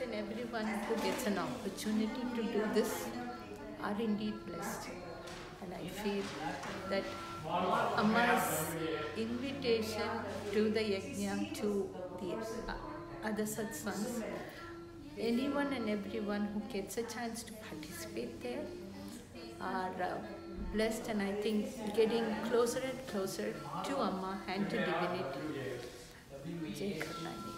and everyone who gets an opportunity to do this are indeed blessed. And I feel that Amma's invitation to the yajna, to the other satsangs, anyone and everyone who gets a chance to participate there are blessed, and I think getting closer and closer to Amma and to divinity. Jai Karunamayi.